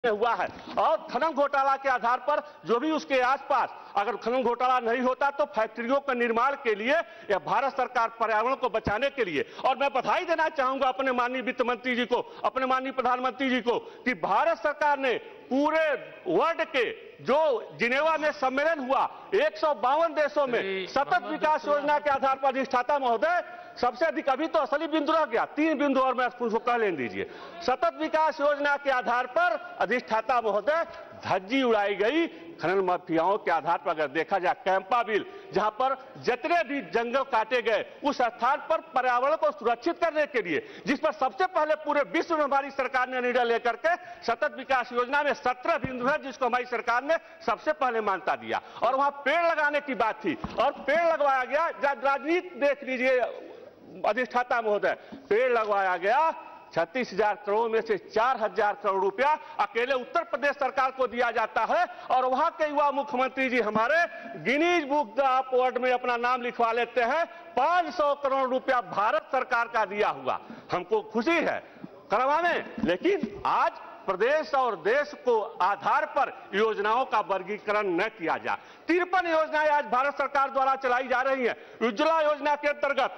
हुआ है। और खनन घोटाला के आधार पर जो भी उसके आसपास अगर खनन घोटाला नहीं होता तो फैक्ट्रियों के निर्माण के लिए या भारत सरकार पर्यावरण को बचाने के लिए। और मैं बधाई देना चाहूंगा अपने माननीय वित्त मंत्री जी को, अपने माननीय प्रधानमंत्री जी को कि भारत सरकार ने पूरे वर्ल्ड के जो जिनेवा में सम्मेलन हुआ 152 देशों में सतत विकास योजना के आधार पर अधिष्ठाता महोदय सबसे अधिक, अभी तो असली बिंदु रह गया, 3 बिंदु और मैं उसको कह लेने दीजिए। सतत विकास योजना के आधार पर अधिष्ठाता महोदय धज्जी उड़ाई गई खनन माफियाओं के आधार पर। अगर देखा जाए कैंपा बिल, जहां पर जितने भी जंगल काटे गए उस स्थान पर पर्यावरण को सुरक्षित करने के लिए, जिस पर सबसे पहले पूरे विश्व में हमारी सरकार ने निर्णय लेकर के सतत विकास योजना में 17 बिंदु है जिसको हमारी सरकार ने सबसे पहले मान्यता दिया। और वहां पेड़ लगाने की बात थी और पेड़ लगवाया गया। राजनीति देख लीजिए अधिष्ठाता महोदय, पेड़ लगवाया गया 36,000 करोड़ में से 4,000 करोड़ रुपया अकेले उत्तर प्रदेश सरकार को दिया जाता है। और वहां के युवा मुख्यमंत्री जी हमारे गिनीज बुक ऑफ वर्ल्ड में अपना नाम लिखवा लेते हैं। 500 करोड़ रुपया भारत सरकार का दिया हुआ। हमको खुशी है करवाने, लेकिन आज प्रदेश और देश को आधार पर योजनाओं का वर्गीकरण न किया जाए। 53 योजनाएं आज भारत सरकार द्वारा चलाई जा रही हैं। उज्ज्वला योजना के अंतर्गत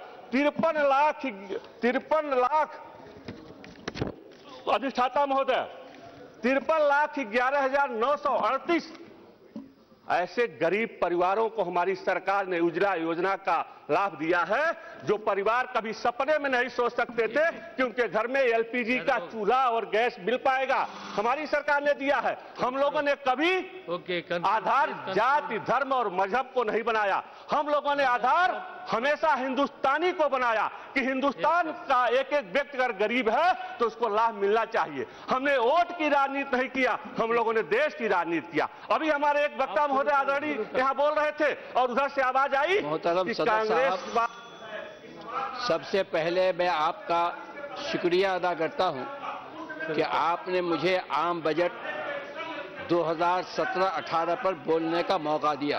53 लाख अधिष्ठाता महोदय 53,11,938 ऐसे गरीब परिवारों को हमारी सरकार ने उज्ज्वला योजना का लाभ दिया है, जो परिवार कभी सपने में नहीं सोच सकते थे कि उनके घर में एलपीजी का चूल्हा और गैस मिल पाएगा। हमारी सरकार ने दिया है। हम लोगों ने कभी आधार जाति, धर्म और मजहब को नहीं बनाया। हम लोगों ने आधार हमेशा हिंदुस्तानी को बनाया कि हिंदुस्तान का एक एक व्यक्ति अगर गरीब है तो उसको लाभ मिलना चाहिए। हमने वोट की राजनीति नहीं किया, हम लोगों ने देश की राजनीति किया। अभी हमारे एक वक्ता महोदय आदरणीय यहाँ बोल रहे थे और उधर से आवाज आई कि कांग्रेस। सबसे पहले मैं आपका शुक्रिया अदा करता हूं कि आपने मुझे आम बजट 2017-18 पर बोलने का मौका दिया।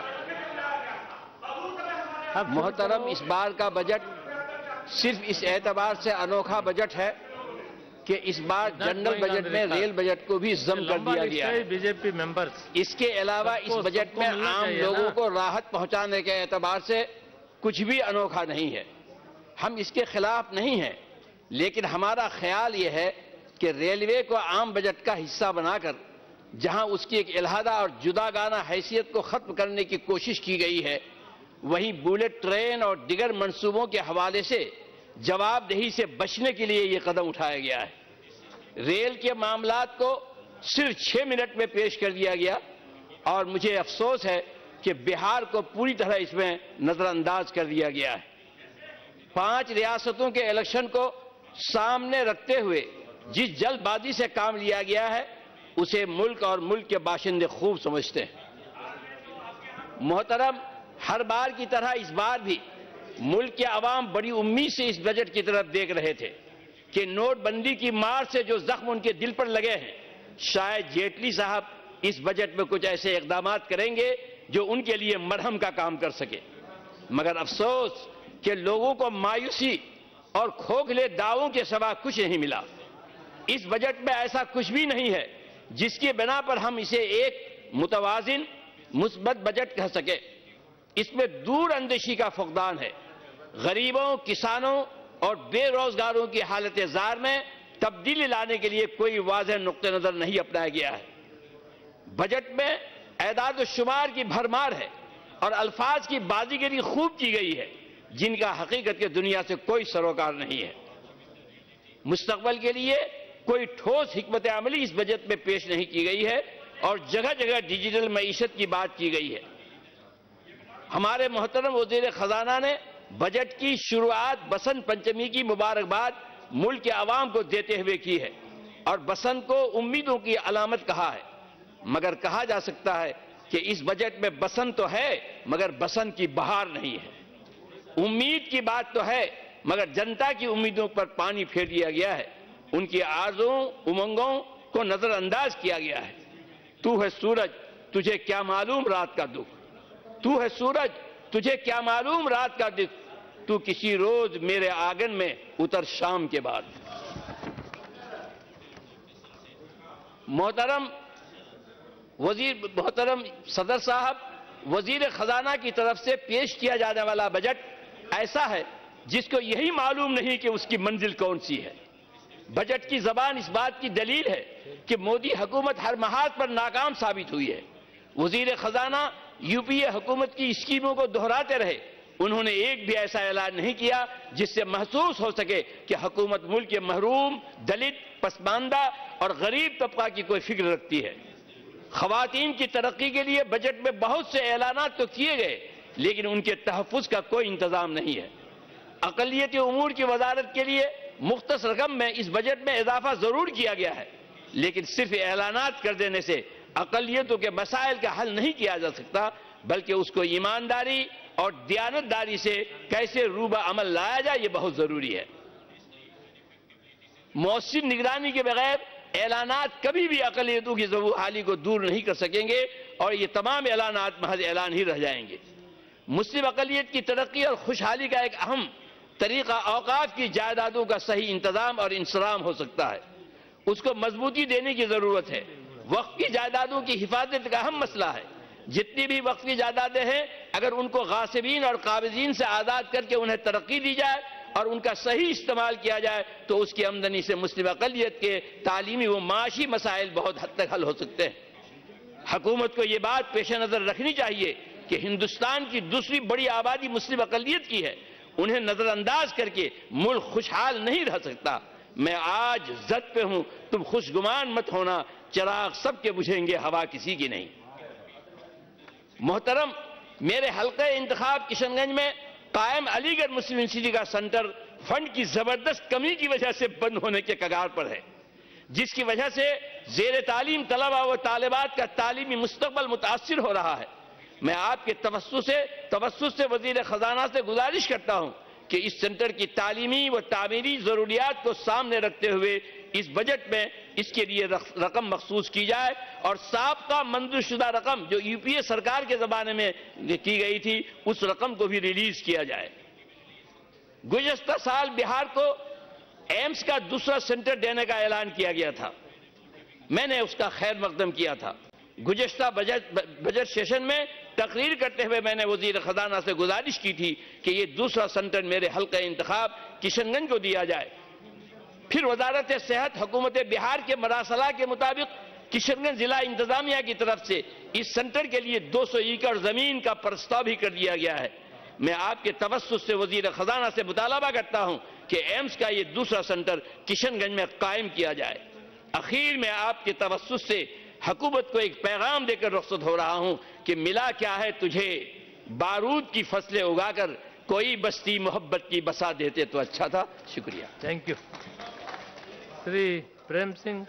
मोहतरम, इस बार का बजट सिर्फ इस एतबार से अनोखा बजट है कि इस बार जनरल बजट में रेल बजट को भी जम कर दिया गया है। बीजेपी मेंबर्स, इसके अलावा इस बजट में आम लोगों को राहत पहुंचाने के एतबार से कुछ भी अनोखा नहीं है। हम इसके खिलाफ नहीं हैं, लेकिन हमारा ख्याल यह है कि रेलवे को आम बजट का हिस्सा बनाकर जहां उसकी एक अलहदा और जुदागाना हैसियत को खत्म करने की कोशिश की गई है, वहीं बुलेट ट्रेन और दिगर मंसूबों के हवाले से जवाबदेही से बचने के लिए यह कदम उठाया गया है। रेल के मामलात को सिर्फ 6 मिनट में पेश कर दिया गया और मुझे अफसोस है कि बिहार को पूरी तरह इसमें नजरअंदाज कर दिया गया है। 5 रियासतों के इलेक्शन को सामने रखते हुए जिस जल्दबाजी से काम लिया गया है उसे मुल्क और मुल्क के बाशिंदे खूब समझते हैं। मोहतरम, हर बार की तरह इस बार भी मुल्क के अवाम बड़ी उम्मीद से इस बजट की तरफ देख रहे थे कि नोटबंदी की मार से जो जख्म उनके दिल पर लगे हैं, शायद जेटली साहब इस बजट में कुछ ऐसे इकदाम करेंगे जो उनके लिए मरहम का काम कर सके। मगर अफसोस कि लोगों को मायूसी और खोखले दावों के सिवा कुछ नहीं मिला। इस बजट में ऐसा कुछ भी नहीं है जिसकी बिना पर हम इसे एक मुतवाजिन मुस्बत बजट कह सके। इसमें दूरअंदेशी का फुकदान है। गरीबों, किसानों और बेरोजगारों की हालत जार में तब्दीली लाने के लिए कोई वाज़ेह नुक्ते नजर नहीं अपनाया गया है। बजट में एदाद व शुमार की भरमार है और अल्फाज की बाजीगरी खूब की गई है जिनका हकीकत की दुनिया से कोई सरोकार नहीं है। मुस्तकबल के लिए कोई ठोस हिकमत अमली इस बजट में पेश नहीं की गई है और जगह जगह डिजिटल मईशत की बात की गई है। हमारे मोहतरम वज़ीर खजाना ने बजट की शुरुआत बसंत पंचमी की मुबारकबाद मुल्क के अवाम को देते हुए की है और बसंत को उम्मीदों की अलामत कहा है। मगर कहा जा सकता है कि इस बजट में बसंत तो है मगर बसंत की बहार नहीं है। उम्मीद की बात तो है मगर जनता की उम्मीदों पर पानी फेर दिया गया है। उनकी आरज़ों, उमंगों को नजरअंदाज किया गया है। तू है सूरज, तुझे क्या मालूम रात का दुख। तू है सूरज, तुझे क्या मालूम रात का दुख। तू किसी रोज मेरे आंगन में उतर शाम के बाद। मोहतरम सदर साहब, वजीर खजाना की तरफ से पेश किया जाने वाला बजट ऐसा है जिसको यही मालूम नहीं कि उसकी मंजिल कौन सी है। बजट की जबान इस बात की दलील है कि मोदी हुकूमत हर महाज पर नाकाम साबित हुई है। वजीर खजाना यूपीए हुकूमत की स्कीमों को दोहराते रहे, उन्होंने एक भी ऐसा ऐलान नहीं किया जिससे महसूस हो सके कि हुकूमत मुल्क के महरूम, दलित, पसमानदा और गरीब तबका की कोई फिक्र रखती है। खवातीन की तरक्की के लिए बजट में बहुत से ऐलानात तो किए गए, लेकिन उनके तहफ़्फ़ुज़ का कोई इंतजाम नहीं है। अक़लियती उमूर की वजारत के लिए मुख्तस रकम में इस बजट में इजाफा जरूर किया गया है, लेकिन सिर्फ ऐलानात कर देने से अक़लियतों के मसाइल का हल नहीं किया जा सकता, बल्कि उसको ईमानदारी और दयानतदारी से कैसे रूबा अमल लाया जाए, ये बहुत जरूरी है। मौसर निगरानी के बगैर ऐलानात कभी भी अक़लियतों की ज़बूहाली को दूर नहीं कर सकेंगे और ये तमाम ऐलानात महज ऐलान ही रह जाएंगे। मुस्लिम अक़लियत की तरक्की और खुशहाली का एक अहम तरीका औकाफ की जायदादों का सही इंतजाम और इंसराम हो सकता है। उसको मजबूती देने की जरूरत है। वक्फ की जायदादों की हिफाजत का अहम मसला है। जितनी भी वक्फ की जायदादें हैं, अगर उनको गासिबीन और काबिजीन से आज़ाद करके उन्हें तरक्की दी जाए और उनका सही इस्तेमाल किया जाए तो उसकी आमदनी से मुस्लिम अक़लियत के तालीमी व माशी मसाइल बहुत हद तक हल हो सकते हैं। हुकूमत को ये बात पेश नज़र रखनी चाहिए कि हिंदुस्तान की दूसरी बड़ी आबादी मुस्लिम अक़लियत की है। उन्हें नजरअंदाज करके मुल्क खुशहाल नहीं रह सकता। मैं आज जद पे हूं, तुम खुशगुमान मत होना, चिराग सबके बुझेंगे, हवा किसी की नहीं। मोहतरम, मेरे हल्के इंतखाब किशनगंज में कायम अलीगढ़ मुस्लिम यूनिवर्सिटी का सेंटर फंड की जबरदस्त कमी की वजह से बंद होने के कगार पर है, जिसकी वजह से जेर तालीम तलबा व तालिबात का तालीमी मुस्तकबल मुतासिर हो रहा है। मैं आपके तवस्सुस से वजीर खजाना से गुजारिश करता हूं कि इस सेंटर की तालीमी व तामीरी जरूरियात को सामने रखते हुए इस बजट में इसके लिए रकम मखसूस की जाए और साबका मंजूरशुदा रकम जो यूपीए सरकार के जमाने में की गई थी, उस रकम को भी रिलीज किया जाए। गुज़श्ता साल बिहार को एम्स का दूसरा सेंटर देने का ऐलान किया गया था। मैंने उसका खैर मकदम किया था। गुज़श्ता बजट सेशन में तकरीर करते हुए मैंने वजीर खजाना से गुजारिश की थी कि ये दूसरा सेंटर मेरे हल्का इंतखाब किशनगंज को दिया जाए। फिर वजारत सेहत हुकूमत बिहार के मरासला के मुताबिक किशनगंज जिला इंतजामिया की तरफ से इस सेंटर के लिए 200 एकड़ जमीन का प्रस्ताव भी कर दिया गया है। मैं आपके तवस्सुस से वजीर खजाना से मुतालबा करता हूं कि एम्स का ये दूसरा सेंटर किशनगंज में कायम किया जाए। आखिर में आपके तवस्सुस से हुकूमत को एक पैगाम देकर रुखसत हो रहा हूं कि मिला क्या है तुझे, बारूद की फसलें उगाकर कोई बस्ती मोहब्बत की बसा देते तो अच्छा था। शुक्रिया। Thank you. Shri Prem Singh.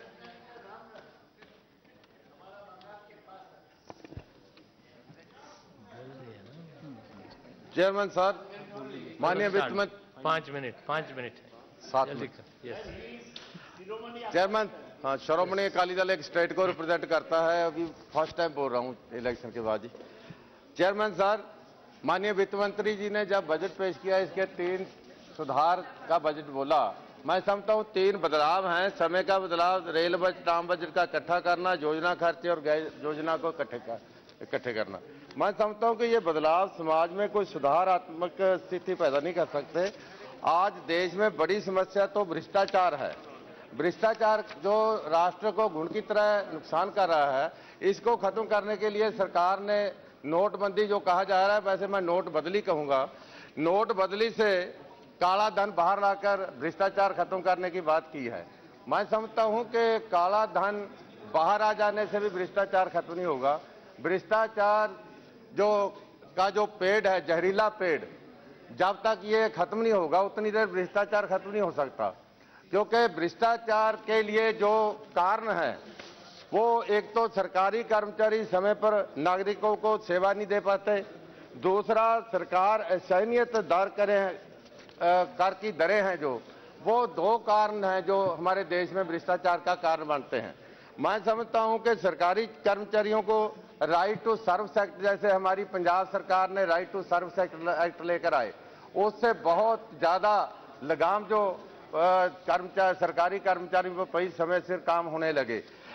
Chairman साहब, माननीय वित्त मंत्री, 5 मिनट 7 मिनट। चेयरमैन, हाँ, श्रोमणी अकाली दल एक स्टेट को रिप्रेजेंट करता है। अभी फर्स्ट टाइम बोल रहा हूँ इलेक्शन के बाद ही। चेयरमैन साहब, माननीय वित्त मंत्री जी ने जब बजट पेश किया, इसके 3 सुधार का बजट बोला। मैं समझता हूँ 3 बदलाव हैं। समय का बदलाव, रेल बजट, आम बजट का इकट्ठा करना, योजना खर्चे और गैर योजना को इकट्ठे करना। मैं समझता हूँ कि ये बदलाव समाज में कोई सुधारात्मक स्थिति पैदा नहीं कर सकते। आज देश में बड़ी समस्या तो भ्रष्टाचार है। भ्रष्टाचार जो राष्ट्र को घुन की तरह नुकसान कर रहा है, इसको खत्म करने के लिए सरकार ने नोटबंदी जो कहा जा रहा है, वैसे मैं नोट बदली कहूंगा, नोट बदली से काला धन बाहर लाकर भ्रष्टाचार खत्म करने की बात की है। मैं समझता हूं कि काला धन बाहर आ जाने से भी भ्रष्टाचार खत्म नहीं होगा। भ्रष्टाचार जो पेड़ है, जहरीला पेड़, जब तक ये खत्म नहीं होगा उतनी देर भ्रष्टाचार खत्म नहीं हो सकता। क्योंकि भ्रष्टाचार के लिए जो कारण है वो एक तो सरकारी कर्मचारी समय पर नागरिकों को सेवा नहीं दे पाते, दूसरा सरकार असहनीय दर कर की दरें हैं जो, वो 2 कारण हैं जो हमारे देश में भ्रष्टाचार का कारण बनते हैं। मैं समझता हूं कि सरकारी कर्मचारियों को राइट टू सर्विस एक्ट, जैसे हमारी पंजाब सरकार ने राइट टू सर्विस एक्ट लेकर आए, उससे बहुत ज्यादा लगाम जो सरकारी कर्मचारियों पर कई समय से काम होने लगे।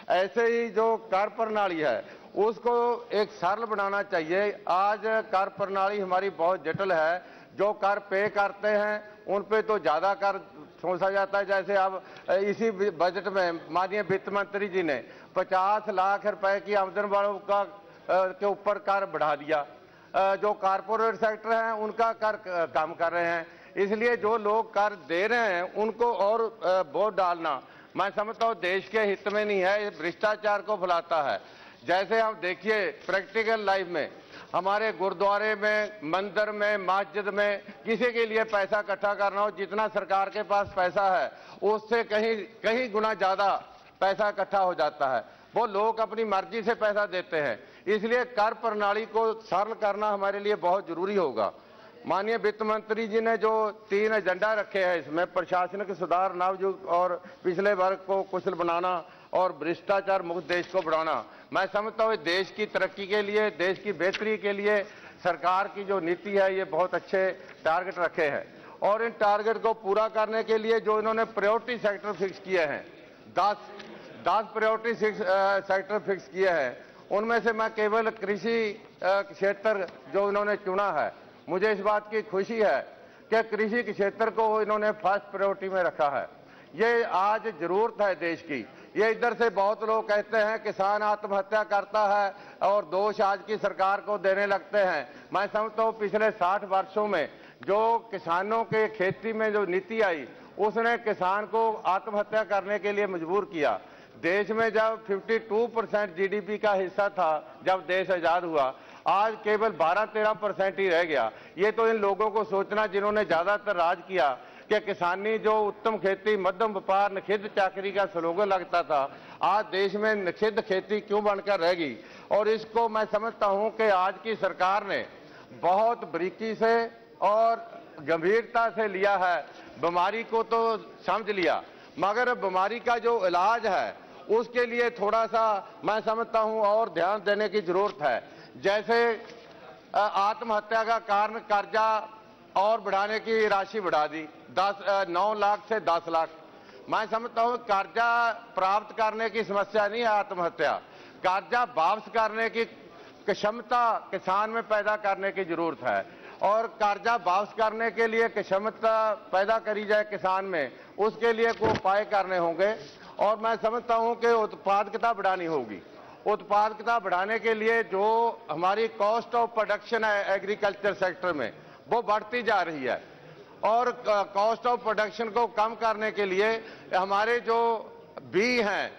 ऐसे ही जो कर प्रणाली है उसको एक सरल बनाना चाहिए। आज कर प्रणाली हमारी बहुत जटिल है। जो कर पे करते हैं उन पे तो ज्यादा कर सोचा जाता है। जैसे अब इसी बजट में माननीय वित्त मंत्री जी ने 50 लाख रुपए की आमदन वालों का के ऊपर कर बढ़ा दिया। जो कारपोरेट सेक्टर है उनका कर कम कर रहे हैं। इसलिए जो लोग कर दे रहे हैं उनको और बोझ डालना मैं समझता हूँ देश के हित में नहीं है, ये भ्रष्टाचार को फैलाता है। जैसे हम देखिए प्रैक्टिकल लाइफ में हमारे गुरुद्वारे में, मंदिर में, मस्जिद में किसी के लिए पैसा इकट्ठा करना हो, जितना सरकार के पास पैसा है उससे कहीं गुना ज्यादा पैसा इकट्ठा हो जाता है। वो लोग अपनी मर्जी से पैसा देते हैं। इसलिए कर प्रणाली को सरल करना हमारे लिए बहुत जरूरी होगा। माननीय वित्त मंत्री जी ने जो 3 एजेंडा रखे हैं इसमें प्रशासनिक सुधार, नवयुग और पिछले वर्ग को कुशल बनाना और भ्रष्टाचार मुक्त देश को बढ़ाना, मैं समझता हूँ देश की तरक्की के लिए, देश की बेहतरी के लिए सरकार की जो नीति है ये बहुत अच्छे टारगेट रखे हैं। और इन टारगेट को पूरा करने के लिए जो इन्होंने प्रायोरिटी सेक्टर फिक्स किए हैं, 10 प्रायोरिटी सेक्टर फिक्स किए हैं, उनमें से मैं केवल कृषि क्षेत्र जो इन्होंने चुना है, मुझे इस बात की खुशी है कि कृषि के क्षेत्र को इन्होंने फर्स्ट प्रायोरिटी में रखा है। ये आज जरूरत है देश की। ये इधर से बहुत लोग कहते हैं किसान आत्महत्या करता है और दोष आज की सरकार को देने लगते हैं। मैं समझता हूँ पिछले 60 वर्षों में जो किसानों के खेती में जो नीति आई उसने किसान को आत्महत्या करने के लिए मजबूर किया। देश में जब 52% जीडीपी का हिस्सा था जब देश आजाद हुआ, आज केवल 12-13% ही रह गया। ये तो इन लोगों को सोचना जिन्होंने ज्यादातर राज किया कि किसानी जो उत्तम खेती, मध्यम व्यापार, निषिद्ध चाकरी का स्लोगन लगता था, आज देश में निषिद्ध खेती क्यों बनकर रह गई। और इसको मैं समझता हूं कि आज की सरकार ने बहुत बारीकी से और गंभीरता से लिया है। बीमारी को तो समझ लिया, मगर बीमारी का जो इलाज है उसके लिए थोड़ा सा मैं समझता हूं और ध्यान देने की जरूरत है। जैसे आत्महत्या का कारण कर्जा और बढ़ाने की राशि बढ़ा दी 9 लाख से 10 लाख। मैं समझता हूं कर्जा प्राप्त करने की समस्या नहीं है आत्महत्या, कर्जा वापस करने की क्षमता किसान में पैदा करने की जरूरत है। और कर्जा वापस करने के लिए क्षमता पैदा करी जाए किसान में, उसके लिए कोई उपाय करने होंगे। और मैं समझता हूं कि उत्पादकता बढ़ानी होगी। उत्पादकता बढ़ाने के लिए जो हमारी कॉस्ट ऑफ प्रोडक्शन है एग्रीकल्चर सेक्टर में वो बढ़ती जा रही है। और कॉस्ट ऑफ प्रोडक्शन को कम करने के लिए हमारे जो बीज हैं,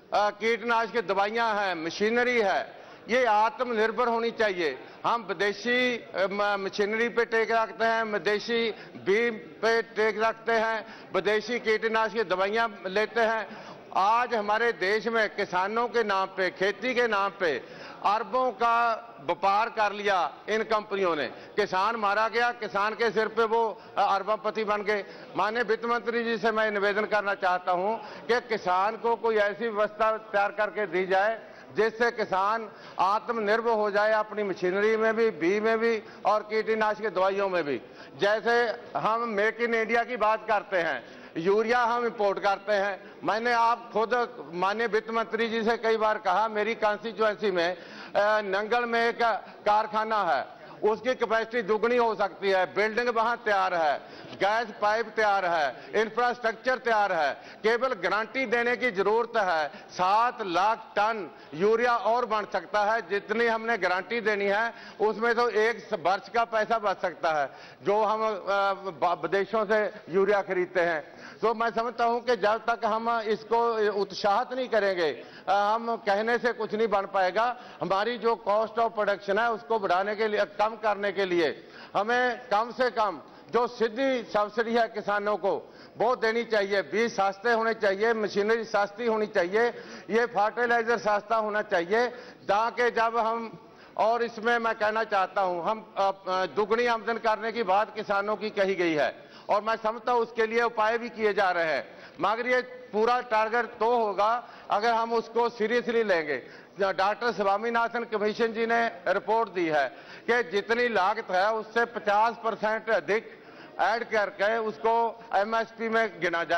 कीटनाशक दवाइयां हैं, मशीनरी है, ये आत्मनिर्भर होनी चाहिए। हम विदेशी मशीनरी पे टेक रखते हैं, विदेशी बीज पे टेक रखते हैं, विदेशी कीटनाशक दवाइयां लेते हैं। आज हमारे देश में किसानों के नाम पे, खेती के नाम पे अरबों का व्यापार कर लिया इन कंपनियों ने। किसान मारा गया, किसान के सिर पे वो अरबपति बन गए। माननीय वित्त मंत्री जी से मैं निवेदन करना चाहता हूं कि किसान को कोई ऐसी व्यवस्था तैयार करके दी जाए जिससे किसान आत्मनिर्भर हो जाए अपनी मशीनरी में भी, बीज में भी और कीटनाशक दवाइयों में भी। जैसे हम मेक इन इंडिया की बात करते हैं, यूरिया हम इंपोर्ट करते हैं। मैंने आप खुद माननीय वित्त मंत्री जी से कई बार कहा, मेरी कॉन्स्टिट्यूएंसी में नंगल में एक कारखाना है, उसकी कैपेसिटी दुगनी हो सकती है। बिल्डिंग वहां तैयार है, गैस पाइप तैयार है, इंफ्रास्ट्रक्चर तैयार है, केवल गारंटी देने की जरूरत है। 7 लाख टन यूरिया और बन सकता है। जितनी हमने गारंटी देनी है उसमें तो 1 वर्ष का पैसा बच सकता है जो हम विदेशों से यूरिया खरीदते हैं। तो मैं समझता हूं कि जब तक हम इसको उत्साहित नहीं करेंगे, हम कहने से कुछ नहीं बन पाएगा। हमारी जो कॉस्ट ऑफ प्रोडक्शन है उसको बढ़ाने के लिए, कम करने के लिए हमें कम से कम जो सीधी सब्सिडी है किसानों को वो देनी चाहिए। बीज सस्ते होने चाहिए, मशीनरी सस्ती होनी चाहिए, ये फर्टिलाइजर सस्ता होना चाहिए, ताकि जब हम, और इसमें मैं कहना चाहता हूं, हम दुगनी आमदन करने की बात किसानों की कही गई है और मैं समझता हूं उसके लिए उपाय भी किए जा रहे हैं। मगर ये पूरा टारगेट तो होगा अगर हम उसको सीरियसली लेंगे। डॉक्टर स्वामीनाथन कमीशन जी ने रिपोर्ट दी है कि जितनी लागत है उससे 50% अधिक ऐड करके उसको एमएसपी में गिना जाए।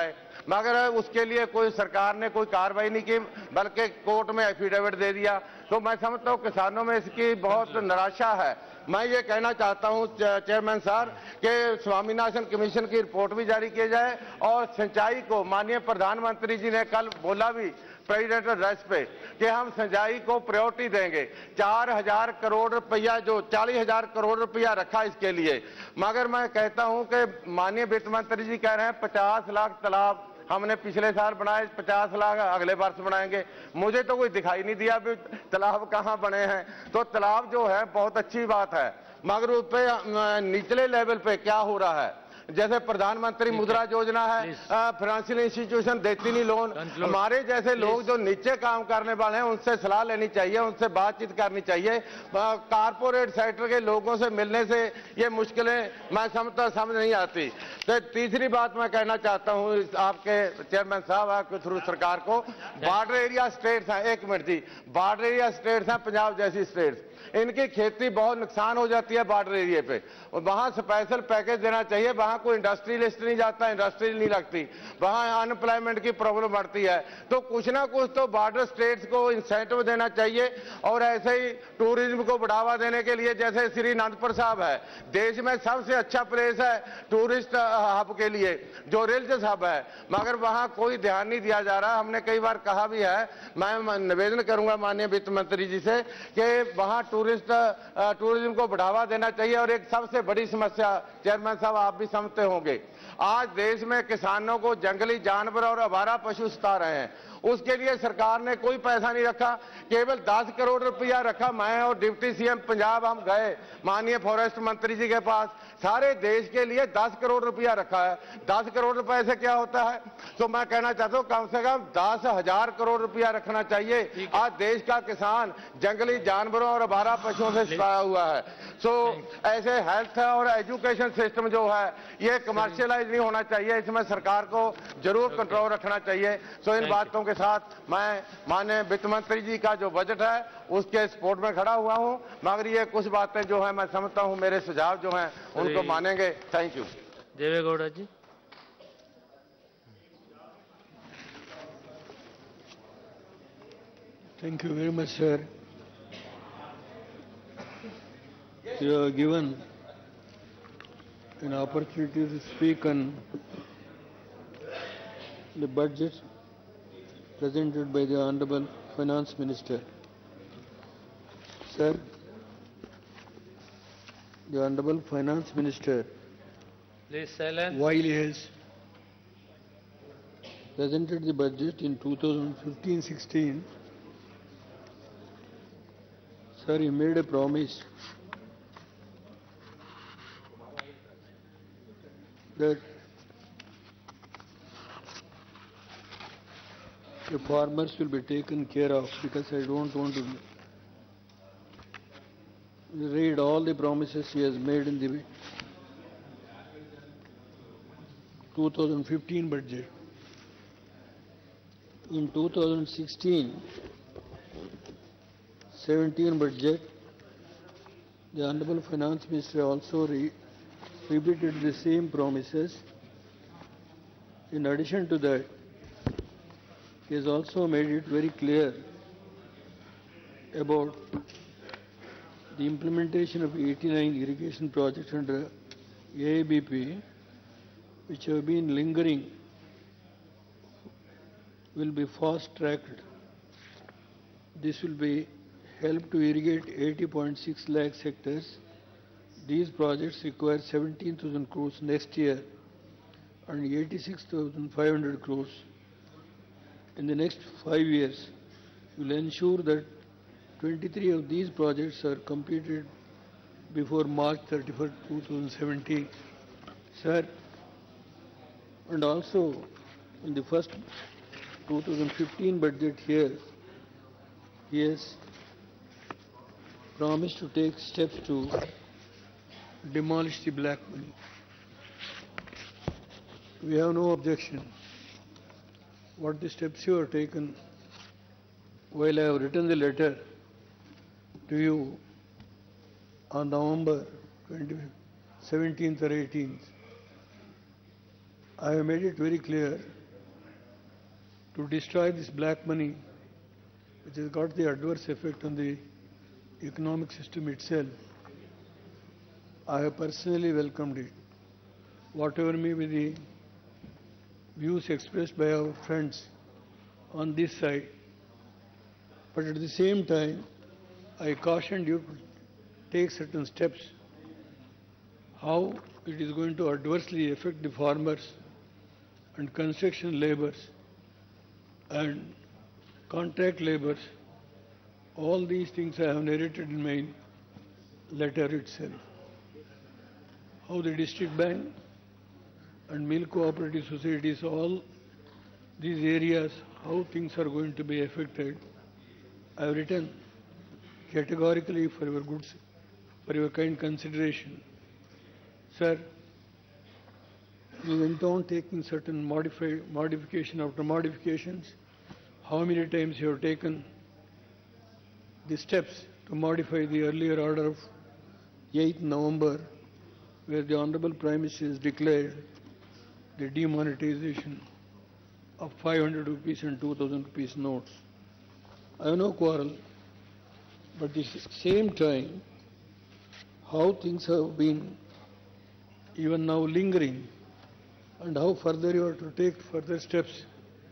मगर उसके लिए कोई सरकार ने कोई कार्रवाई नहीं की, बल्कि कोर्ट में एफिडेविट दे दिया। तो मैं समझता हूँ किसानों में इसकी बहुत निराशा है। मैं ये कहना चाहता हूँ चेयरमैन साहब कि स्वामीनाथन कमीशन की रिपोर्ट भी जारी की जाए और सिंचाई को माननीय प्रधानमंत्री जी ने कल बोला भी प्रेसिडेंट एड्रेस पे कि हम सिंचाई को प्रायोरिटी देंगे। 4,000 करोड़ रुपया, जो 40,000 करोड़ रुपया रखा इसके लिए, मगर मैं कहता हूं कि माननीय वित्त मंत्री जी कह रहे हैं 50 लाख तालाब हमने पिछले साल बनाए, 50 लाख अगले वर्ष बनाएंगे। मुझे तो कोई दिखाई नहीं दिया भी तालाब कहां बने हैं। तो तालाब जो है बहुत अच्छी बात है, मगर उस पे निचले लेवल पे क्या हो रहा है, जैसे प्रधानमंत्री मुद्रा योजना है, फाइनेंशियल इंस्टीट्यूशन देती नहीं लोन। हमारे जैसे लोग जो नीचे काम करने वाले हैं उनसे सलाह लेनी चाहिए, उनसे बातचीत करनी चाहिए। कारपोरेट सेक्टर के लोगों से मिलने से ये मुश्किलें मैं समझ नहीं आती। तो तीसरी बात मैं कहना चाहता हूँ आपके चेयरमैन साहब, आपके थ्रू सरकार को, बॉर्डर एरिया स्टेट्स हैं, एक मिनट जी, बॉर्डर एरिया स्टेट्स हैं, पंजाब जैसी स्टेट्स, इनकी खेती बहुत नुकसान हो जाती है बॉर्डर एरिया पे, वहां स्पेशल पैकेज देना चाहिए। वहां कोई इंडस्ट्रियलिस्ट नहीं जाता, इंडस्ट्री नहीं लगती, वहां अनएम्प्लॉयमेंट की प्रॉब्लम बढ़ती है। तो कुछ ना कुछ तो बॉर्डर स्टेट्स को इंसेंटिव देना चाहिए। और ऐसे ही टूरिज्म को बढ़ावा देने के लिए, जैसे श्री अनंतपुर साहब है, देश में सबसे अच्छा प्लेस है टूरिस्ट हब के लिए, जो रिलीजियस हब है, मगर वहां कोई ध्यान नहीं दिया जा रहा। हमने कई बार कहा भी है, मैं निवेदन करूंगा माननीय वित्त मंत्री जी से कि वहां टूरिज्म को बढ़ावा देना चाहिए। और एक सबसे बड़ी समस्या चेयरमैन साहब आप भी समझते होंगे, आज देश में किसानों को जंगली जानवर और आवारा पशु सता रहे हैं, उसके लिए सरकार ने कोई पैसा नहीं रखा, केवल 10 करोड़ रुपया रखा। मैं और डिप्टी सीएम पंजाब हम गए माननीय फॉरेस्ट मंत्री जी के पास, सारे देश के लिए 10 करोड़ रुपया रखा है। 10 करोड़ रुपए से क्या होता है? तो मैं कहना चाहता हूं कम से कम 10,000 करोड़ रुपया रखना चाहिए। आज देश का किसान जंगली जानवरों और आवारा पशुओं से सताया हुआ है। सो ऐसे हेल्थ और एजुकेशन सिस्टम जो है ये कमर्शियलाइज नहीं होना चाहिए, इसमें सरकार को जरूर कंट्रोल रखना चाहिए। सो इन बातों के साथ मैं माननीय वित्त मंत्री जी का जो बजट है उसके सपोर्ट में खड़ा हुआ हूं, मगर ये कुछ बातें जो है मैं समझता हूं मेरे सुझाव जो हैं उनको मानेंगे। Thank you. Deve Gowda ji. Thank you very much, sir. You are given an opportunity to speak on the budget presented by the Honorable Finance Minister. Sir, the Honorable Finance Minister, Please silence. while he has presented the budget in 2015-16, sir, he made a promise that the farmers will be taken care of, because I don't want to read all the promises he has made in the 2015 budget. In 2016-17 budget, the Honorable Finance Minister also repeated the same promises. In addition to that, he has also made it very clear about the implementation of 89 irrigation projects under AIBP, which have been lingering, will be fast-tracked. This will be help to irrigate 80.6 lakh hectares. These projects require 17,000 crores next year and 86,500 crores in the next 5 years. Will ensure that 23 of these projects are completed before March 31st, 2017. Sir, and also in the first 2015 budget here, he has promised to take steps to demolish the black money. We have no objection. What the steps you have taken, while I have written the letter to you on November 17th or 18th, I have made it very clear to destroy this black money, which has got the adverse effect on the economic system itself. I have personally welcomed it. Whatever may be the views expressed by our friends on this side, but at the same time, I cautioned you to take certain steps, how it is going to adversely affect the farmers and construction laborers and contract laborers. All these things I have narrated in my letter itself. How the district bank and milk cooperative societies, all these areas, how things are going to be affected. I have written categorically for your goods, for your kind consideration. Sir, you went on taking certain modification after modifications. How many times you have taken the steps to modify the earlier order of 8th November, where the Honorable Prime Minister has declared the demonetization of 500 rupees and 2000 rupees notes. I have no quarrel, but at the same time, how things have been even now lingering, and how further you are to take further steps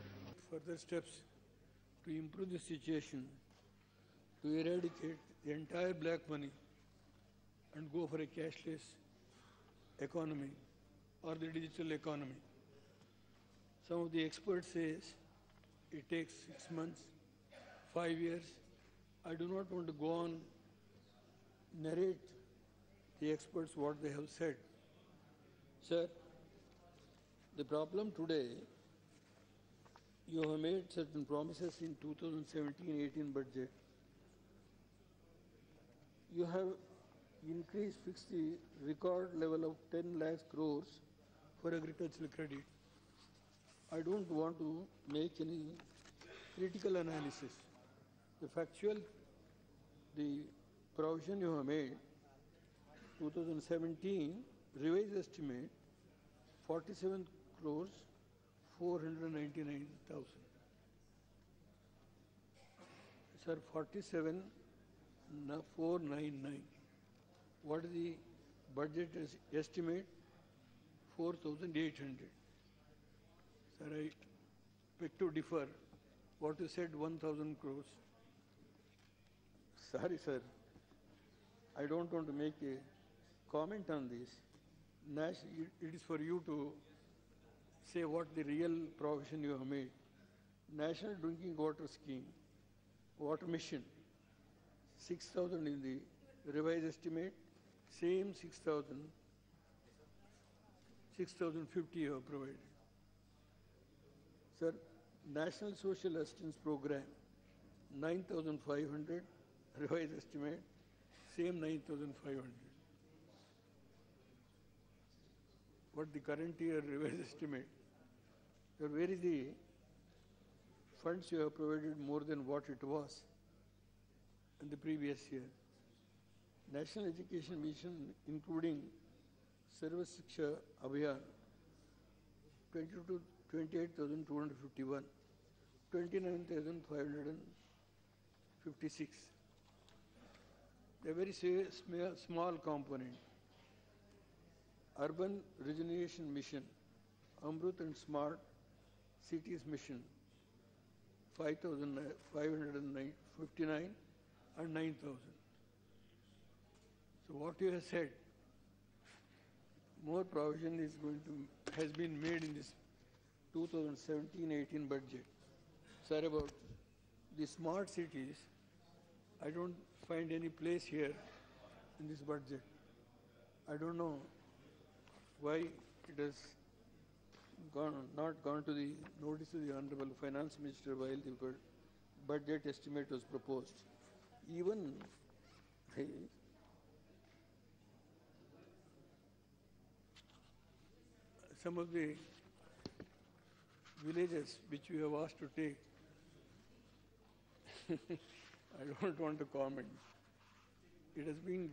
to improve the situation, to eradicate the entire black money and go for a cashless economy or the digital economy. Some of the experts say it takes 6 months, 5 years. I do not want to go on narrate the experts what they have said. Sir, the problem today, you have made certain promises in 2017-18 budget. You have fixed the record level of 10 lakh crores for agricultural credit. I don't want to make any critical analysis. The factual, the provision you have made, 2017 revised estimate, 47 crores 499,000. Sir, 47,499. What is the budget estimate? 4,800. Sir, I beg to differ. What you said, 1,000 crores. Sorry, sir. I don't want to make a comment on this. It is for you to say what the real provision you have made. National Drinking Water Scheme, Water Mission, 6,000 in the revised estimate, same 6,050 you have provided. Sir, National Social Assistance Program, 9,500, revised estimate, same 9,500. What the current year revised estimate? Sir, where is the funds you have provided more than what it was in the previous year? National Education Mission, including Sarva Shiksha Abhiyan, 28,251, 29,556. A very small component. Urban Regeneration Mission, Amrut and Smart Cities Mission, 5,559 and 9,000. So what you have said, more provision has been made in this 2017-18 budget. Sir, about the smart cities, I don't find any place here in this budget. I don't know why it has not gone to the notice of the Honorable Finance Minister while the budget estimate was proposed. Even some of the villages which you have asked to take, I don't want to comment. It has been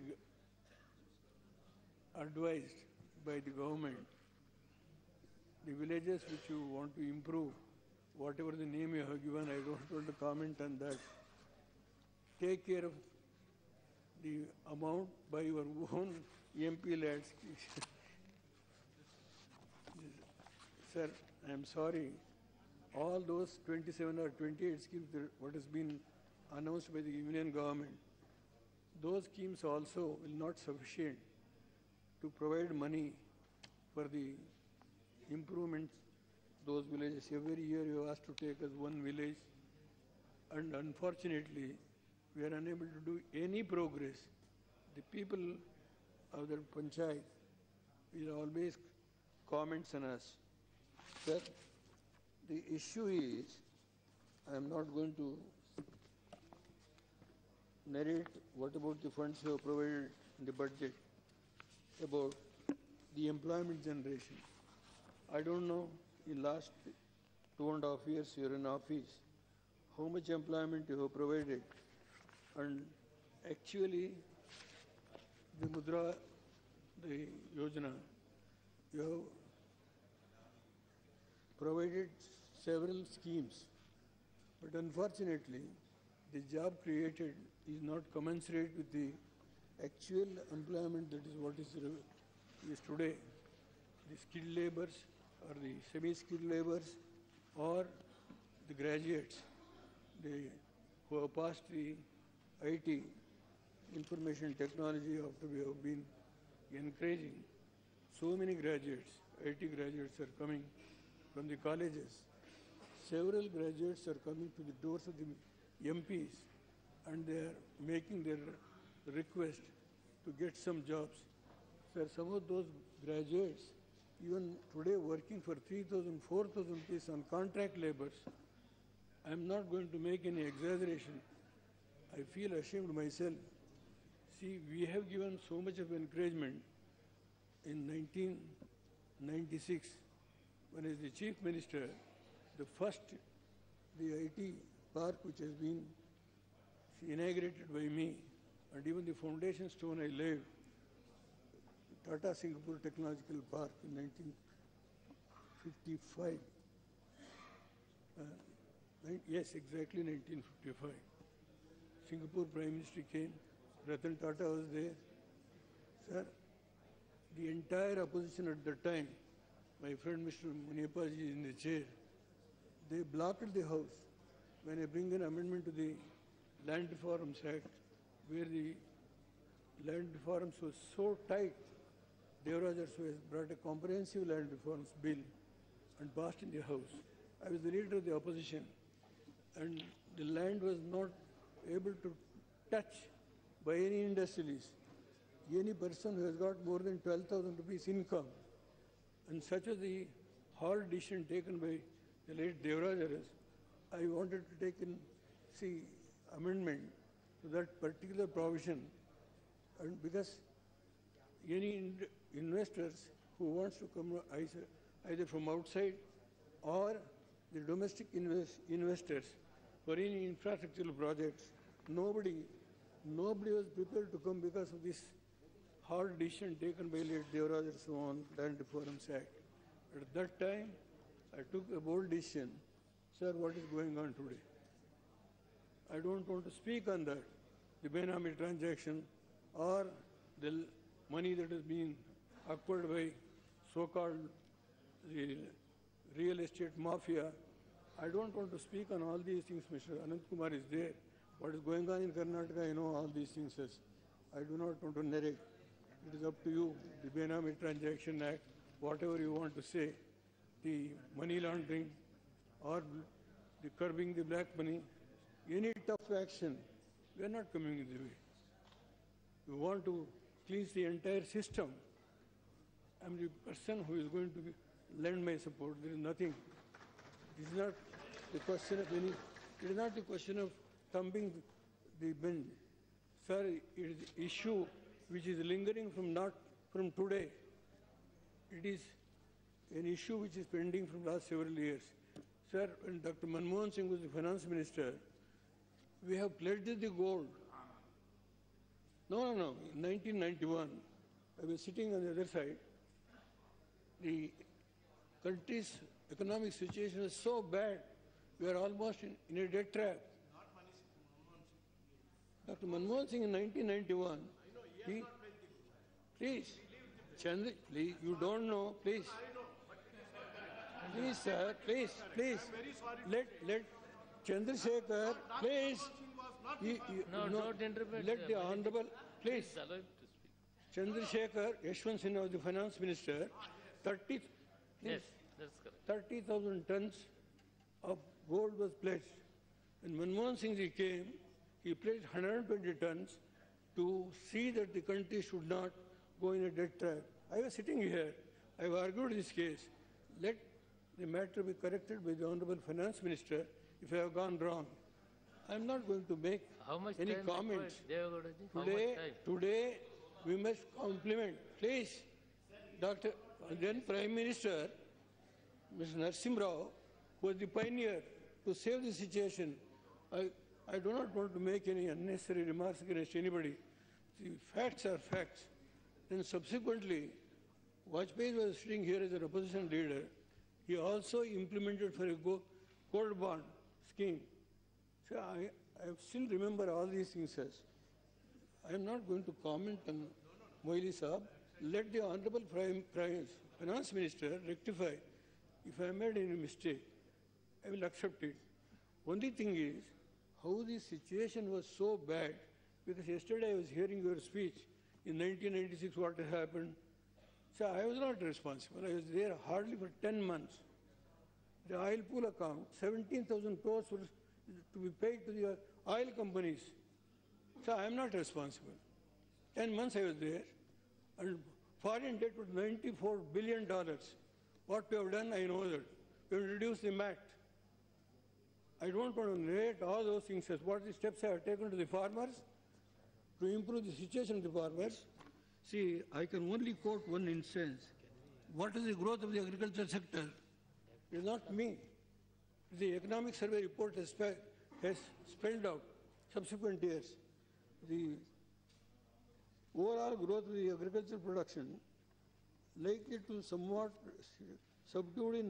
advised by the government, the villages which you want to improve, whatever the name you have given, I don't want to comment on that. Take care of the amount by your own MP lands. Sir, I am sorry. All those 27 or 28 schemes, what has been announced by the Union government, those schemes also will not sufficient to provide money for the improvements those villages. Every year you have asked to take us one village, and unfortunately we are unable to do any progress. The people of the panchayat will always comments on us. Sir, the issue is, I am not going to narrate what about the funds you have provided in the budget, about the employment generation. I don't know, in last 2.5 years you are in office, how much employment you have provided, and actually the Mudra, the Yojana, you have provided several schemes, but unfortunately the job created is not commensurate with the actual employment, that is what is today. The skilled laborers or the semi-skilled laborers or the graduates, who have passed the IT, information technology, after we have been encouraging so many graduates, IT graduates are coming from the colleges. Several graduates are coming to the doors of the MPs and they are making their request to get some jobs. Sir, some of those graduates, even today working for 3,000, 4,000 rupees on contract labors. I am not going to make any exaggeration. I feel ashamed myself. See, we have given so much of encouragement in 1996, when as the Chief Minister, the IT park which has been inaugurated by me, and even the foundation stone I laid, Tata Singapore Technological Park in 1955. Yes, exactly 1955. Singapore Prime Minister came, Ratan Tata was there. Sir, the entire opposition at that time, my friend Mr. Muniappaji is in the chair, they blocked the house when I bring an amendment to the Land Reforms Act, where the land reforms was so tight. Devaraj has brought a comprehensive land reforms bill and passed in the House. I was the leader of the opposition, and the land was not able to touch by any industrialist, any person who has got more than 12,000 rupees income. And such was the hard decision taken by the late Devaraj. I wanted to take in, amendment to that particular provision, and because any investors who wants to come either from outside or the domestic investors for any infrastructural projects, nobody was prepared to come because of this hard decision taken by late Devaraj on Land Reforms Act. At that time, I took a bold decision. Sir, what is going on today? I don't want to speak on that, the Benami transaction or the money that is being acquired by so-called real estate mafia. I don't want to speak on all these things. Mr. Anant Kumar is there. What is going on in Karnataka, I know all these things. I do not want to narrate. It is up to you, the Benami Transaction Act, whatever you want to say, the money laundering or the curbing the black money, any tough action, we are not coming in the way. We want to cleanse the entire system. I am the person who is going to lend my support. There is nothing. It is not the question of any, it is not the question of thumping the bench. Sir, it is an issue which is lingering not from today. It is an issue which is pending from last several years. Sir, when Dr. Manmohan Singh was the finance minister, we have pledged the gold. No. In 1991, I was sitting on the other side. The country's economic situation was so bad We are almost in a debt trap. Dr. Manmohan Singh in 1991, please, Chandra, please, you don't know, please. Please, sir, please, let Chandrasekhar, please. No, don't interpret. Let the Honorable, please. Allow him to speak. Chandrasekhar Yashwant Sinha was the finance minister. 30, Yes, that's correct. 30,000 tons of gold was pledged. When Manmohan Singh ji came, he pledged 120 tons to see that the country should not go in a debt trap. I was sitting here. I have argued this case. Let the matter be corrected by the Honorable Finance Minister if I have gone wrong. I am not going to make How much any time comments. required, Devagowda ji? How much time? Today, we must compliment, please, Dr. Then Prime Minister, Mr. Narasimha Rao, who was the pioneer to save the situation. I do not want to make any unnecessary remarks against anybody. The facts are facts. Then subsequently, Vajpayee was sitting here as an opposition leader. He also implemented for a gold bond scheme. So I still remember all these things as. I am not going to comment on Moili Saab. Let the Honorable Finance Minister rectify. If I made any mistake, I will accept it. Only thing is, how the situation was so bad, because yesterday I was hearing your speech in 1996, what had happened. So I was not responsible. I was there hardly for 10 months. The oil pool account, 17,000 crores were to be paid to the oil companies. So I am not responsible. 10 months I was there, and foreign debt was $94 billion. What we have done, I know that. We have reduced the MAT. I don't want to narrate all those things as what the steps I have taken to the farmers to improve the situation of the farmers. See, I can only quote one instance. What is the growth of the agriculture sector? It is not me. The economic survey report has spelled out subsequent years. The overall growth of the agricultural production likely to somewhat subdued in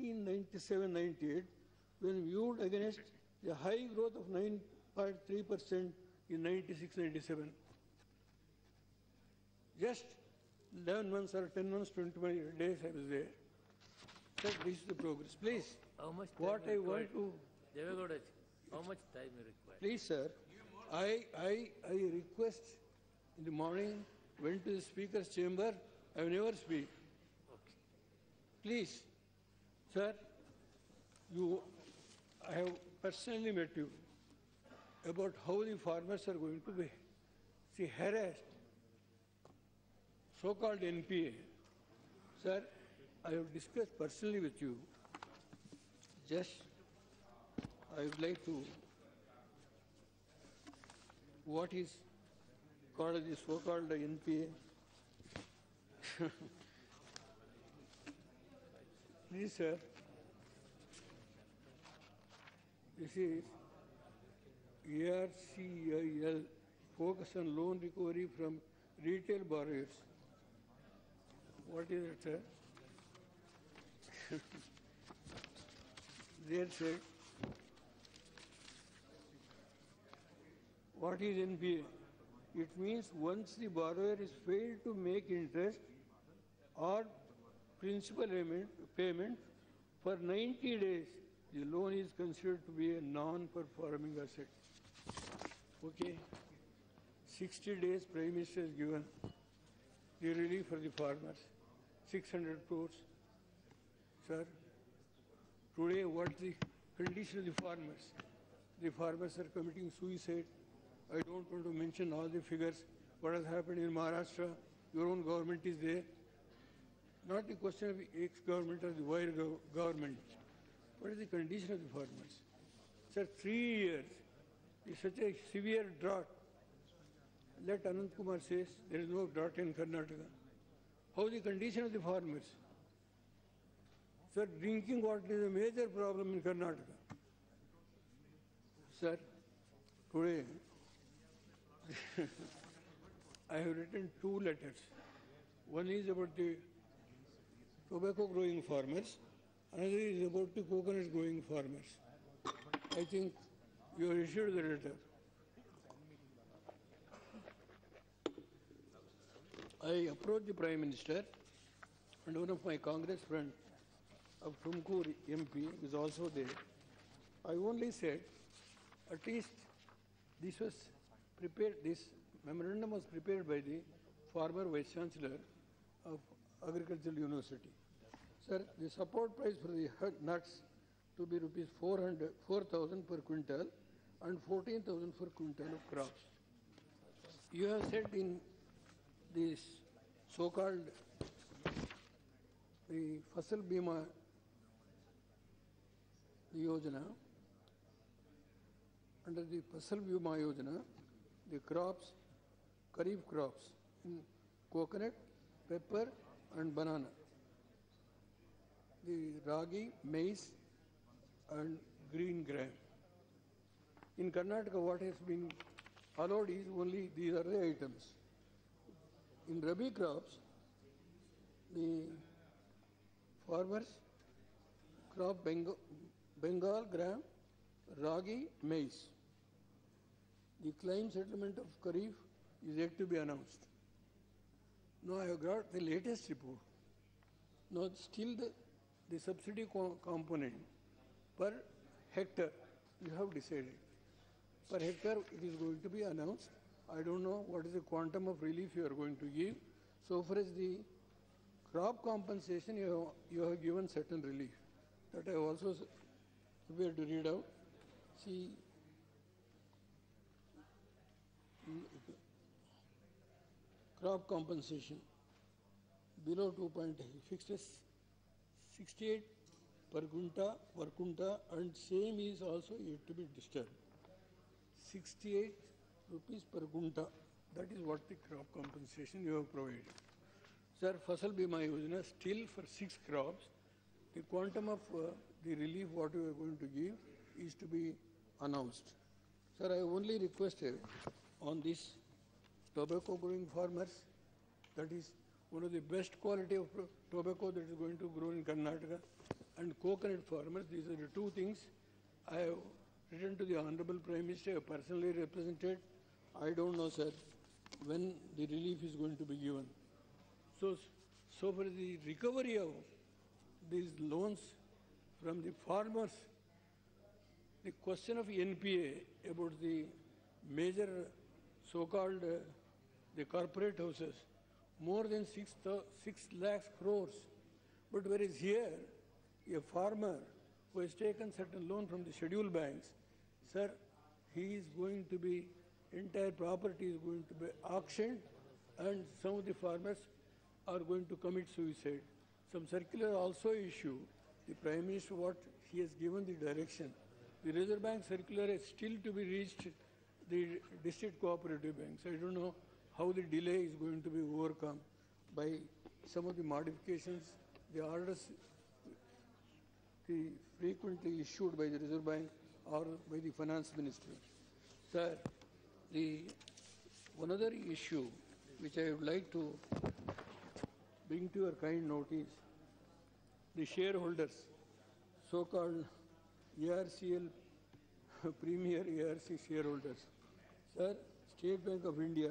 1997-98 when viewed against the high growth of 9.3% in 96-97. Just 11 months or 10 months, 20 days I was there. That this is the progress. Please, How much time what I want to... Devagowda ji, how much time you require? Please, sir, I request in the morning, went to the Speaker's chamber, I will never speak. Okay. Please, sir, I have personally met you about how the farmers are going to be harassed, so-called NPA. Sir, I have discussed personally with you. Just, I would like to, what is called the so-called NPA? Please, sir. This is ARCIL, focus on loan recovery from retail borrowers. What is it, sir? There said, what is NPA? It means once the borrower is failed to make interest or principal payment for 90 days, the loan is considered to be a non-performing asset. Okay? 60 days Prime Minister has given the relief for the farmers, 600 crores. Sir, today what the condition of the farmers? The farmers are committing suicide. I don't want to mention all the figures. What has happened in Maharashtra, your own government is there. Not the question of the ex-government or the wire government. What is the condition of the farmers? Sir, 3 years is such a severe drought. Let Anant Kumar says there is no drought in Karnataka. How is the condition of the farmers? Sir, drinking water is a major problem in Karnataka. Sir, today I have written 2 letters. One is about the tobacco growing farmers, another is about the coconut growing farmers. I think you issued the letter. I approached the Prime Minister, and one of my Congress friends of Tumkur MP is also there. I only said, at least this was prepared, this memorandum was prepared by the former Vice Chancellor of Agricultural University. Sir, the support price for the nuts to be rupees 4,000 per quintal and 14,000 per quintal of crops. You have said in this so-called the Fasal Bima Yojana, under the Fasal Bima Yojana, the crops, Kharif crops, coconut, pepper and banana, the ragi, maize and green gram. In Karnataka, what has been allowed is only these are the items. In Rabi crops, the farmers crop Bengal gram, ragi, maize. The claim settlement of Kharif is yet to be announced. Now I have got the latest report. Now still the subsidy component per hectare you have decided. Per hectare it is going to be announced. I don't know what is the quantum of relief you are going to give. So far as the crop compensation, you have given certain relief. That I have also prepared to read out. See, crop compensation below 2.8, fixed as 68 per quinta, and same is also yet to be disturbed. 68 rupees per quinta. That is what the crop compensation you have provided. Sir, Fasal Bima Yojana, still for 6 crops, the quantum of the relief what you are going to give is to be announced. Sir, I only requested on this tobacco growing farmers, that is one of the best quality of tobacco that is going to grow in Karnataka, and coconut farmers, these are the 2 things I have written to the Honorable Prime Minister, I have personally represented. I don't know, sir, when the relief is going to be given. So for the recovery of these loans from the farmers, the question of NPA about the major so-called the corporate houses, more than 6 lakhs crores. But whereas here, a farmer who has taken certain loan from the scheduled banks, sir, he is going to be, entire property is going to be auctioned, and some of the farmers are going to commit suicide. Some circular also issue. The Prime Minister, what he has given the direction. The Reserve Bank circular is still to be reached the district cooperative banks. I don't know how the delay is going to be overcome by some of the modifications, the orders frequently issued by the Reserve Bank or by the Finance Ministry. Sir, one other issue which I would like to bring to your kind notice, the shareholders, so-called ARCL, premier ARC shareholders. Sir, State Bank of India,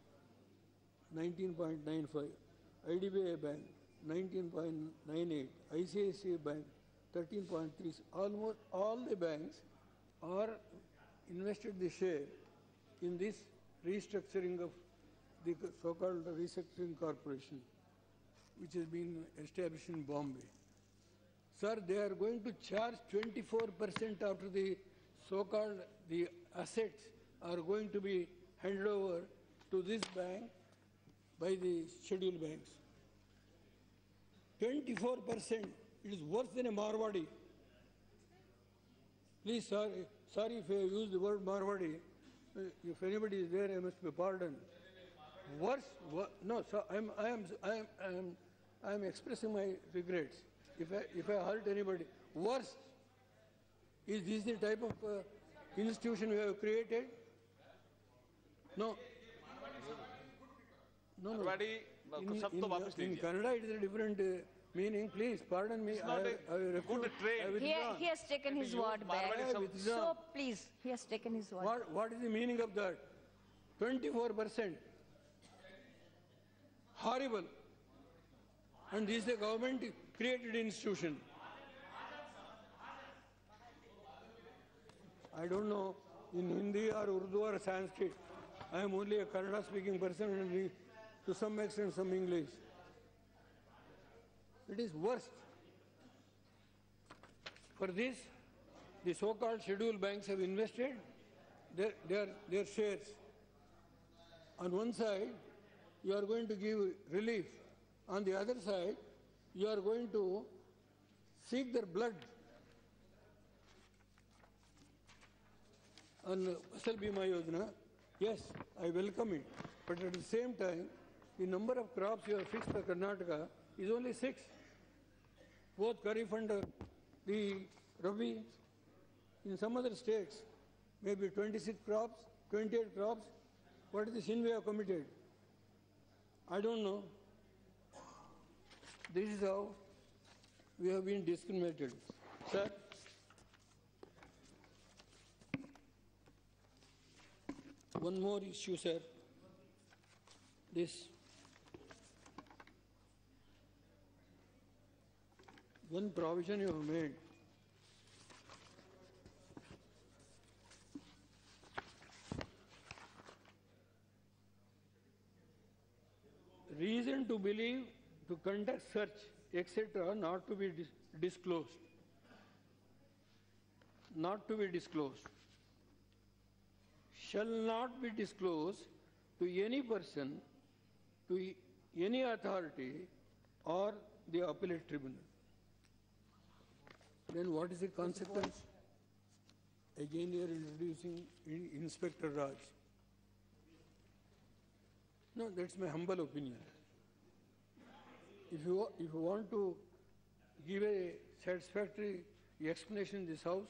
19.95, IDBI Bank, 19.98, ICICI Bank, 13.3. Almost all the banks are invested the share in this restructuring of the so-called restructuring corporation, which has been established in Bombay. Sir, they are going to charge 24% after the so-called the assets are going to be handed over to this bank by the scheduled banks. 24%. It is worse than a Marwadi. Please, sorry if I use the word Marwadi. If anybody is there, I must be pardoned. Worse, no, sir, I am expressing my regrets. If I hurt anybody, worse. Is this the type of institution we have created? No. No. In Kannada, it is a different Meaning, please, pardon me, I good trade. He has taken his word back. So please, he has taken his word. What is the meaning of that? 24%. Horrible. And this is a government-created institution. I don't know in Hindi or Urdu or Sanskrit. I am only a Kannada-speaking person and to some extent some English. It is worst. For this, the so-called scheduled banks have invested their shares. On one side, you are going to give relief. On the other side, you are going to seek their blood. On Fasal Bima Yojana, yes, I welcome it. But at the same time, the number of crops you have fixed for Karnataka is only 6. Both Kharif and the Rabi. In some other states, maybe 26 crops, 28 crops. What is the sin we have committed? I don't know. This is how we have been discriminated. Sir? One more issue, sir. This. One provision you have made. Reason to believe, to conduct search, etc., not to be disclosed. Not to be disclosed. Shall not be disclosed to any person, to any authority, or the appellate tribunal. Then what is the consequence? Again, you are introducing Inspector Raj. No, that's my humble opinion. If you want to give a satisfactory explanation in this House,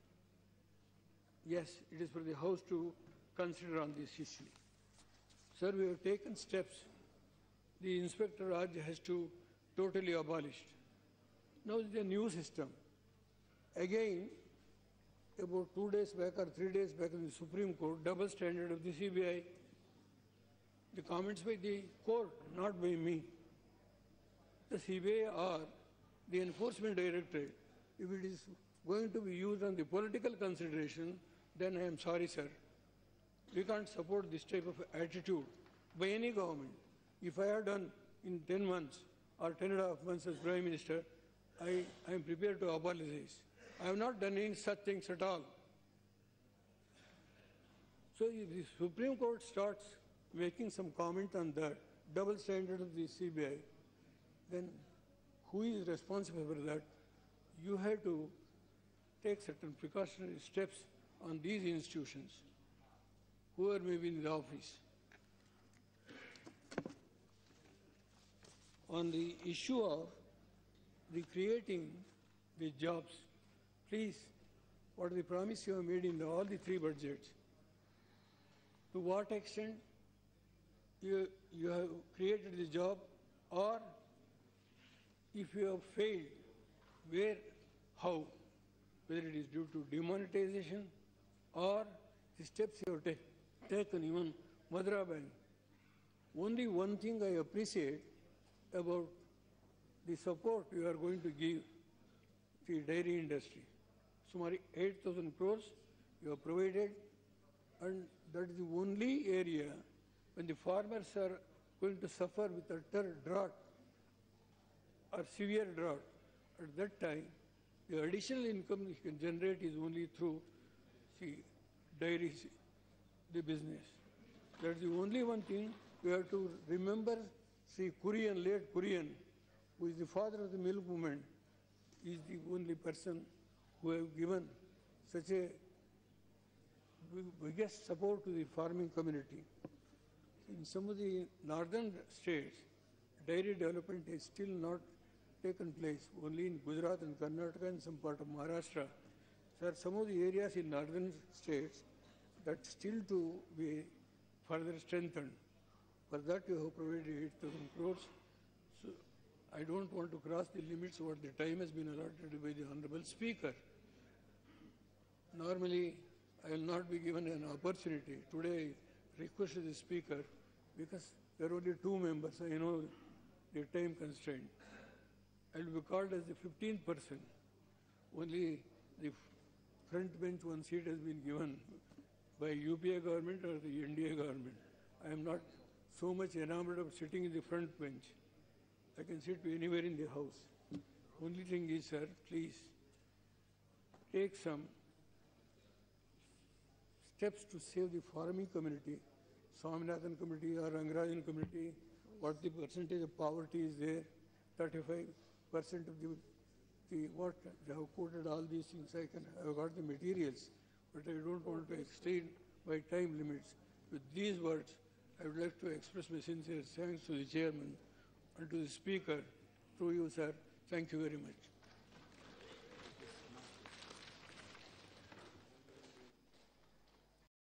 yes, it is for the House to consider on this issue. Sir, we have taken steps. The Inspector Raj has to totally abolished. Now there is a new system. Again, about 2 days back or 3 days back in the Supreme Court, double standard of the CBI, the comments by the court, not by me. The CBI or the Enforcement Directorate, if it is going to be used on the political consideration, then I am sorry, sir. We can't support this type of attitude by any government. If I have done in 10 months or 10.5 months as Prime Minister, I am prepared to apologize. I have not done any such things at all. So if the Supreme Court starts making some comment on that double standard of the CBI, then who is responsible for that? You have to take certain precautionary steps on these institutions, whoever may be in the office. On the issue of creating the jobs, please, what are the promise you have made in all the 3 budgets? To what extent you have created the job, or if you have failed, where, how, whether it is due to demonetization or the steps you have taken, even Madra Bank. Only one thing I appreciate about the support you are going to give the dairy industry. Sumari 8,000 crores you have provided, and that is the only area when the farmers are going to suffer with utter drought or severe drought. At that time, the additional income you can generate is only through dairy, the business. That's the only one thing we have to remember. Kurian, late Kurian, who is the father of the milk movement, is the only person who have given such a biggest support to the farming community. In some of the northern states, dairy development is still not taken place, only in Gujarat and Karnataka and some part of Maharashtra. Sir, some of the areas in northern states that still to be further strengthened. For that you have provided 8,000 crores. So I don't want to cross the limits what the time has been allotted by the Honorable Speaker. Normally, I will not be given an opportunity. Today, I requested the Speaker because there are only 2 members. I know the time constraint. I will be called as the 15th person. Only the front bench 1 seat has been given by UPA government or the NDA government. I am not so much enamored of sitting in the front bench. I can sit anywhere in the house. Only thing is, sir, please take some steps to save the farming community, Swaminathan community or Rangarajan community, what the percentage of poverty is there, 35% of the what, they have quoted all these things, I have got the materials, but I don't want to exceed my time limits. With these words, I would like to express my sincere thanks to the Chairman and to the Speaker. Through you, sir. Thank you very much.